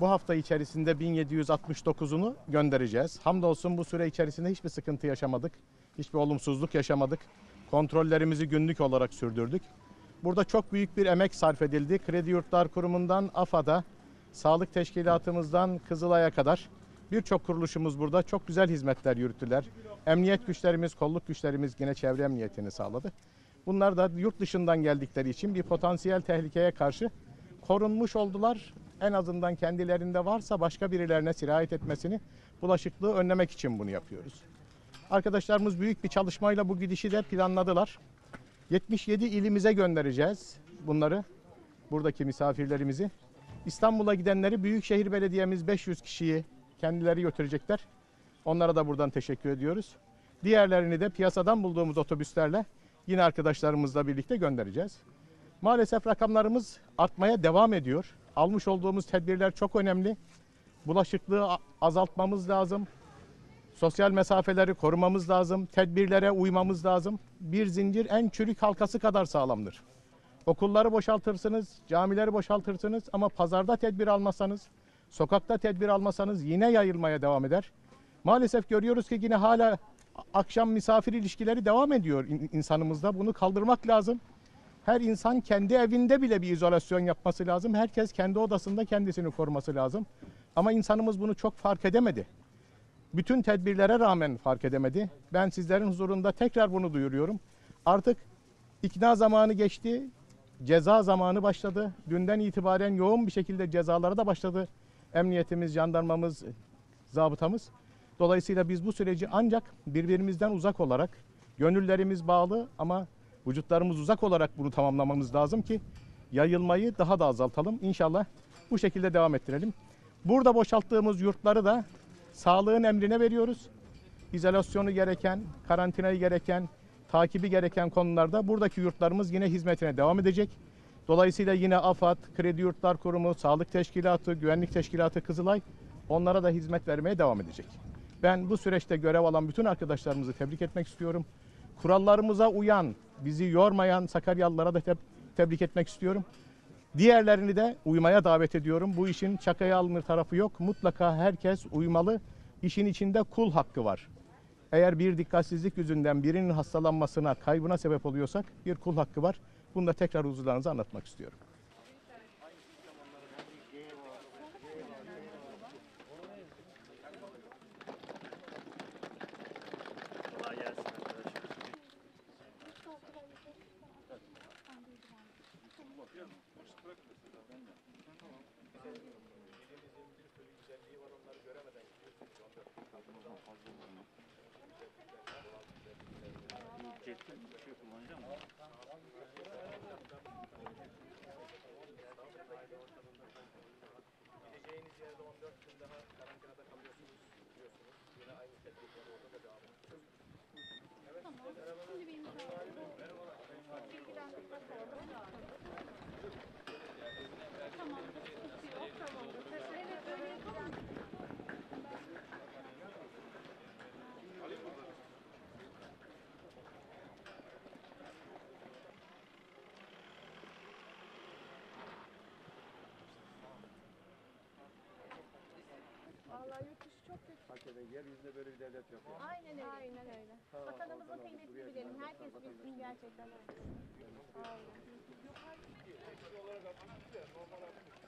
Bu hafta içerisinde 1769'unu göndereceğiz. Hamdolsun bu süre içerisinde hiçbir sıkıntı yaşamadık. Hiçbir olumsuzluk yaşamadık. Kontrollerimizi günlük olarak sürdürdük. Burada çok büyük bir emek sarf edildi. Kredi Yurtlar Kurumu'ndan AFAD'a, sağlık teşkilatımızdan Kızılay'a kadar birçok kuruluşumuz burada çok güzel hizmetler yürüttüler. Emniyet güçlerimiz, kolluk güçlerimiz yine çevre emniyetini sağladı. Bunlar da yurt dışından geldikleri için bir potansiyel tehlikeye karşı korunmuş oldular. En azından kendilerinde varsa başka birilerine sirayet etmesini, bulaşıklığı önlemek için bunu yapıyoruz. Arkadaşlarımız büyük bir çalışmayla bu gidişi de planladılar. 77 ilimize göndereceğiz bunları, buradaki misafirlerimizi. İstanbul'a gidenleri Büyükşehir Belediye'miz 500 kişiyi kendileri götürecekler. Onlara da buradan teşekkür ediyoruz. Diğerlerini de piyasadan bulduğumuz otobüslerle yine arkadaşlarımızla birlikte göndereceğiz. Maalesef rakamlarımız artmaya devam ediyor. Almış olduğumuz tedbirler çok önemli. Bulaşıklığı azaltmamız lazım. Sosyal mesafeleri korumamız lazım. Tedbirlere uymamız lazım. Bir zincir en çürük halkası kadar sağlamdır. Okulları boşaltırsınız, camileri boşaltırsınız ama pazarda tedbir almasanız, sokakta tedbir almasanız yine yayılmaya devam eder. Maalesef görüyoruz ki yine hala akşam misafir ilişkileri devam ediyor insanımızda. Bunu kaldırmak lazım. Her insan kendi evinde bile bir izolasyon yapması lazım. Herkes kendi odasında kendisini koruması lazım. Ama insanımız bunu çok fark edemedi. Bütün tedbirlere rağmen fark edemedi. Ben sizlerin huzurunda tekrar bunu duyuruyorum. Artık ikna zamanı geçti. Ceza zamanı başladı. Dünden itibaren yoğun bir şekilde cezalara da başladı. Emniyetimiz, jandarmamız, zabıtamız. Dolayısıyla biz bu süreci ancak birbirimizden uzak olarak, gönüllerimiz bağlı ama vücutlarımız uzak olarak bunu tamamlamamız lazım ki yayılmayı daha da azaltalım. İnşallah bu şekilde devam ettirelim. Burada boşalttığımız yurtları da sağlığın emrine veriyoruz. İzolasyonu gereken, karantinayı gereken, takibi gereken konularda buradaki yurtlarımız yine hizmetine devam edecek. Dolayısıyla yine AFAD, Kredi Yurtlar Kurumu, Sağlık Teşkilatı, Güvenlik Teşkilatı Kızılay onlara da hizmet vermeye devam edecek. Ben bu süreçte görev alan bütün arkadaşlarımızı tebrik etmek istiyorum. Kurallarımıza uyan, bizi yormayan Sakaryalılara da tebrik etmek istiyorum. Diğerlerini de uymaya davet ediyorum. Bu işin şakaya alınır tarafı yok. Mutlaka herkes uymalı. İşin içinde kul hakkı var. Eğer bir dikkatsizlik yüzünden birinin hastalanmasına, kaybına sebep oluyorsak bir kul hakkı var. Bunu da tekrar huzurlarınıza anlatmak istiyorum. Kolay gelsin arkadaşlar. Cepte bir şey kullanacağım mı? Gideceğiniz yerde 14 gün daha karantinada kalıyorsunuz biliyorsunuz. Yine aynı tedbirler orada da devam ediyor. Evet, Şimdi bir bilgilendirme formu. Tamamdır, sıkıntı yok. Tamamdır. Evet, öyle yapalım. Vallahi yurt dışı çok kötü. Hakikaten yeryüzünde böyle bir devlet yok ya. Aynen öyle. Aynen öyle. Vatanımızın kıymetini bilelim. Herkes bilsin gerçekten öyle. Aynen.